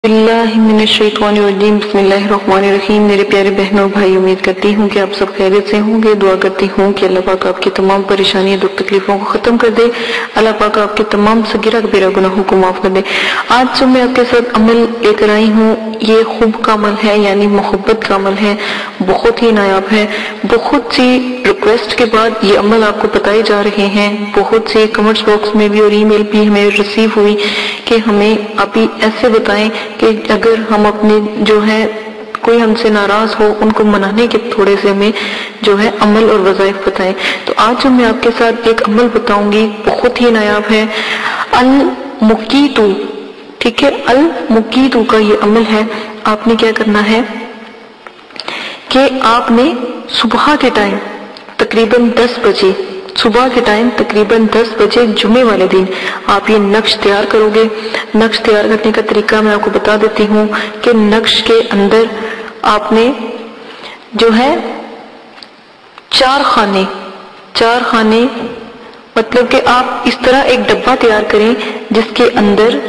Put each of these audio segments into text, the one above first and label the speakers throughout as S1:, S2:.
S1: बिस्मिल्लाह मिनश्शैतानिर्रजीम बिस्मिल्लाहिर्रहमानिर्रहीम। मेरे प्यारे बहनों भाई, उम्मीद करती हूँ कि आप सब खैरियत से होंगे। दुआ करती हूँ कि अल्लाह पाक आपकी तमाम परेशानियां दुख तकलीफों को खत्म कर दे। अल्लाह पाक आपके तमाम सगीरा कबीरा गुनाहों को माफ कर दे। आज जो मैं आपके साथ अमल लेकर आई हूँ, ये खूब का अमल है, यानी मोहब्बत का अमल है। बहुत ही नायाब है। बहुत सी रिक्वेस्ट के बाद ये अमल आपको बताए जा रहे हैं। बहुत से कमेंट्स बॉक्स में भी और ईमेल भी हमें रिसीव हुई कि हमें अभी ऐसे बताएं कि अगर हम अपने जो है कोई हमसे नाराज हो, उनको मनाने के थोड़े से हमें जो है अमल और वज़ाइफ बताएं। तो आज जो मैं आपके साथ एक अमल बताऊंगी, बहुत ही नायाब है। अल मुकीतु, ठीक है, अल मुकीतु का ये अमल है। आपने क्या करना है कि आपने सुबह के टाइम तकरीबन 10 बजे, सुबह के टाइम तकरीबन 10 बजे जुमे वाले दिन आप ये नक्श तैयार करोगे। नक्श तैयार करने का तरीका मैं आपको बता देती हूँ कि नक्श के अंदर आपने जो है चार खाने मतलब कि आप इस तरह एक डब्बा तैयार करें जिसके अंदर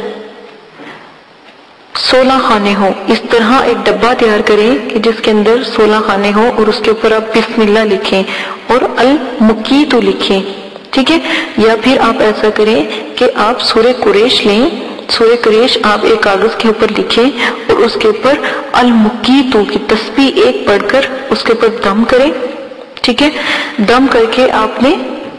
S1: 16 खाने हो। इस तरह एक डब्बा तैयार करें कि जिसके अंदर 16 खाने हो और उसके ऊपर आप बिस्मिल्लाह लिखें और अल मुकीतु लिखें, ठीक है। या फिर आप ऐसा करें कि आप सूरह कुरैश लें, सूरह कुरैश आप एक कागज के ऊपर लिखें और उसके ऊपर अल मुकीतु की तस्बीह एक पढ़कर उसके ऊपर दम करें, ठीक है। दम करके आपने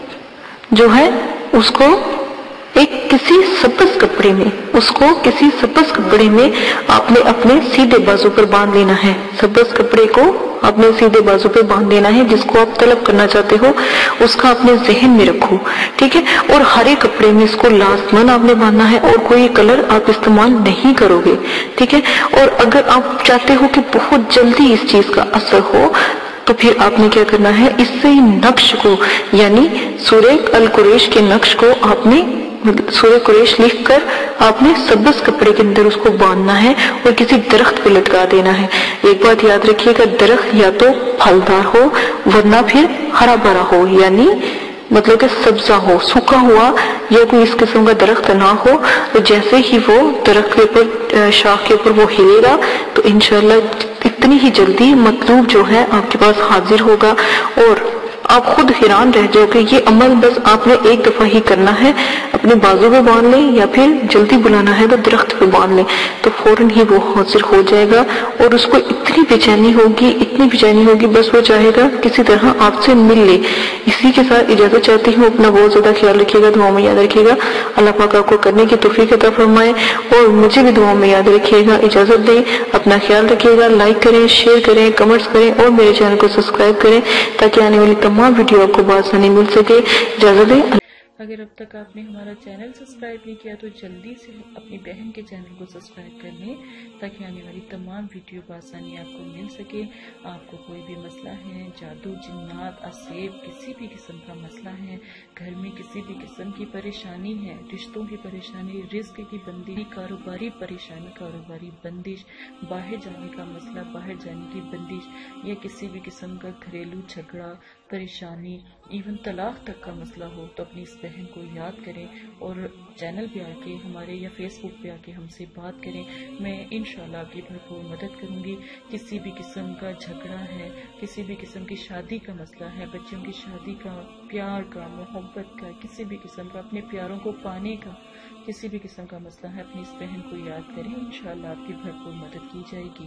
S1: जो है उसको एक किसी सब्ज कपड़े में, उसको किसी सब्ज कपड़े में आपने अपने सीधे बाजू पर बांध लेना है। सब्ज कपड़े को अपने सीधे बाजू पे बांध लेना है। जिसको आप तलब करना चाहते हो उसका अपने जहन में रखो, ठीक है। और हरे कपड़े में इसको लाजमन आपने बांधना है और कोई कलर आप इस्तेमाल नहीं करोगे, ठीक है। और अगर आप चाहते हो कि बहुत जल्दी इस चीज का असर हो तो फिर आपने क्या करना है, इससे नक्श को यानी सूरह अल कुरैश के नक्श को आपने सूरह कुरैश लिख कर आपने सब्ज कपड़े के अंदर उसको बांधना है और किसी दरख्त पे लटका देना है। एक बात याद रखिएगा, दरख्त या तो फलदार हो वरना फिर हरा भरा हो, यानी मतलब कि सब्जा हो, सूखा हुआ या कोई इस किस्म का दरख्त ना हो। तो जैसे ही वो दरख्त के ऊपर शाख के ऊपर वो हिलेगा तो इंशाअल्लाह इतनी ही जल्दी मतलूब जो है आपके पास हाजिर होगा और आप खुद हैरान रह जाओगे। ये अमल बस आपने एक दफा ही करना है। अपने बाजू पे बांध लें या फिर जल्दी बुलाना है तो दरख्त पे बांध लें तो फौरन ही वो हाजिर हो जाएगा। और उसको इतनी बेचैनी होगी, बस वो चाहेगा किसी तरह आपसे मिल ले। इसी के साथ इजाजत चाहती हूँ। अपना बहुत ज्यादा ख्याल रखिएगा, दुआ में याद रखिएगा। अल्लाह पाक आपको करने की तौफीक अता फरमाए और मुझे भी दुआ में याद रखिएगा। इजाजत दें, अपना ख्याल रखिएगा। लाइक करें, शेयर करें, कमेंट्स करें और मेरे चैनल को सब्सक्राइब करें ताकि आने वाली तमाम वीडियो आपको बआसानी मिल सके। इजाजत दें।
S2: अगर अब तक आपने हमारा चैनल सब्सक्राइब नहीं किया तो जल्दी से अपनी बहन के चैनल को सब्सक्राइब कर लें ताकि आने वाली तमाम वीडियो बआसानी आपको मिल सके। आपको कोई भी मसला है, जादू, जिन्नात, असेब, किसी भी किस्म का मसला है, घर में किसी भी किस्म की परेशानी है, रिश्तों की परेशानी, रिस्क की बंदी, कारोबारी परेशानी, कारोबारी बंदिश, बाहर जाने का मसला, बाहर जाने की बंदिश या किसी भी किस्म का घरेलू झगड़ा, परेशानी, इवन तलाक तक का मसला हो तो अपनी इस बहन को याद करें और चैनल पे आके हमारे या फेसबुक पे आके हमसे बात करें। मैं इंशाल्लाह आपकी भरपूर मदद करूंगी। किसी भी किस्म का झगड़ा है, किसी भी किस्म की शादी का मसला है, बच्चों की शादी का, प्यार का, मोहब्बत का, किसी भी किस्म का, अपने प्यारों को पाने का किसी भी किस्म का मसला है, अपनी इस बहन को याद करें। इंशाल्लाह आपकी भरपूर मदद की जाएगी।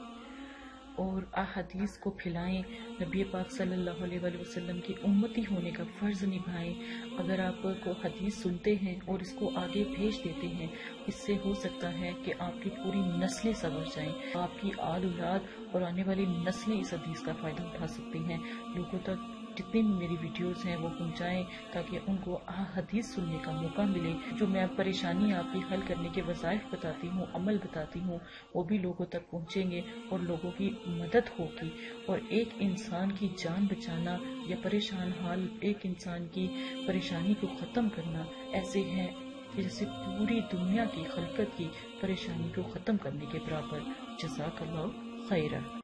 S2: और अहादीस को फैलाएं, नबी पाक सल्लल्लाहु अलैहि वसल्लम की उम्मती होने का फ़र्ज निभाएं। अगर आप को हदीस सुनते हैं और इसको आगे भेज देते हैं, इससे हो सकता है कि आपकी पूरी नस्लें संवर जाएं, आपकी आल औलाद और आने वाली नस्लें इस हदीस का फ़ायदा उठा सकती हैं। लोगों तक जितनी भी मेरी वीडियोस हैं वो पहुंचाएं ताकि उनको हदीस सुनने का मौका मिले। जो मैं परेशानी आपकी हल करने के वज़ाइफ बताती हूँ, अमल बताती हूँ, वो भी लोगों तक पहुंचेंगे और लोगों की मदद होगी। और एक इंसान की जान बचाना या परेशान हाल एक इंसान की परेशानी को ख़त्म करना ऐसे है कि जैसे पूरी दुनिया की खलकत की परेशानी को ख़त्म करने के बराबर। जज़ाकल्लाहु खैरा।